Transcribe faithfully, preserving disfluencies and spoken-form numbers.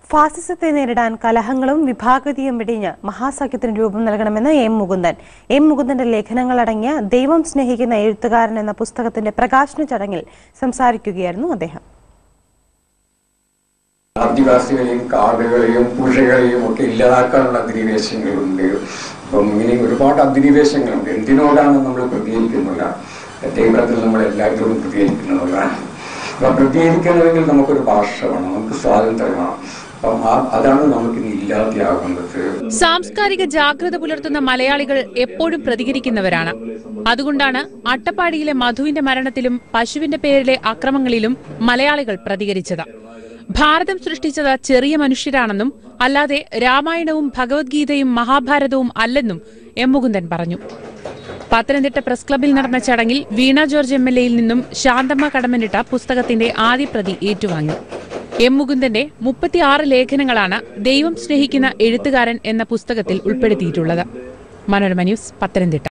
ഫാസിസത്തെ നേരിടാൻ കലഹങ്ങളും വിഭാഗതിയും വെടിഞ്ഞ് മഹാസഖ്യത്തിന് രൂപം നൽകണമെന്ന് എം മുകുന്ദൻ. എം മുകുന്ദന്റെ ലേഖനങ്ങളടങ്ങിയ ദൈവം സ്നേഹിക്കുന്ന എഴുത്തുകാരൻ എന്ന പുസ്തകത്തിന്റെ പ്രകാശന ചടങ്ങിൽ സംസാരിക്കുകയായിരുന്നു അദ്ദേഹം. ആദിവാസികളെയും കാടുകളെയും പുഴകളെയും ഒക്കെ ഇല്ലാതാക്കാനുള്ള അധിനിവേശങ്ങളുണ്ട്. അപ്പം ഇങ്ങനെ ഒരുപാട് അധിനിവേശങ്ങളുണ്ട്. എന്തിനോടാണ് നമ്മൾ പ്രതികരിക്കുന്നില്ല, ദൈവത്തിൽ നമ്മൾ എല്ലാവരോടും പ്രതികരിക്കുന്നവരാണ്. അപ്പം പ്രതികരിക്കണമെങ്കിൽ നമുക്കൊരു ഭാഷ വേണം, നമുക്ക് സ്വാതന്ത്ര്യം വേണം. അപ്പം അതാണ് നമുക്ക് ഇല്ലാതെയാകുന്നത്. സാംസ്കാരിക ജാഗ്രത പുലർത്തുന്ന മലയാളികൾ എപ്പോഴും പ്രതികരിക്കുന്നവരാണ്. അതുകൊണ്ടാണ് അട്ടപ്പാടിയിലെ മധുവിന്റെ മരണത്തിലും പശുവിന്റെ പേരിലെ അക്രമങ്ങളിലും മലയാളികൾ പ്രതികരിച്ചത്. ഭാരതം സൃഷ്ടിച്ചത് ചെറിയ മനുഷ്യരാണെന്നും അല്ലാതെ രാമായണവും ഭഗവത്ഗീതയും മഹാഭാരതവും അല്ലെന്നും എം മുകുന്ദൻ പറഞ്ഞു. പത്തനംതിട്ട പ്രസ് ക്ലബിൽ നടന്ന ചടങ്ങിൽ വീണ ജോർജ് എം എൽ എയിൽ നിന്നും ശാന്തമ്മ കടമനിട്ട പുസ്തകത്തിന്റെ ആദ്യ പ്രതി ഏറ്റുവാങ്ങി. എം മുകുന്ദന്റെ മുപ്പത്തിയാറ് ലേഖനങ്ങളാണ് ദൈവം സ്നേഹിക്കുന്ന എഴുത്തുകാരൻ എന്ന പുസ്തകത്തിൽ ഉൾപ്പെടുത്തിയിട്ടുള്ളത്. മനോരമ ന്യൂസ്, പത്തനംതിട്ട.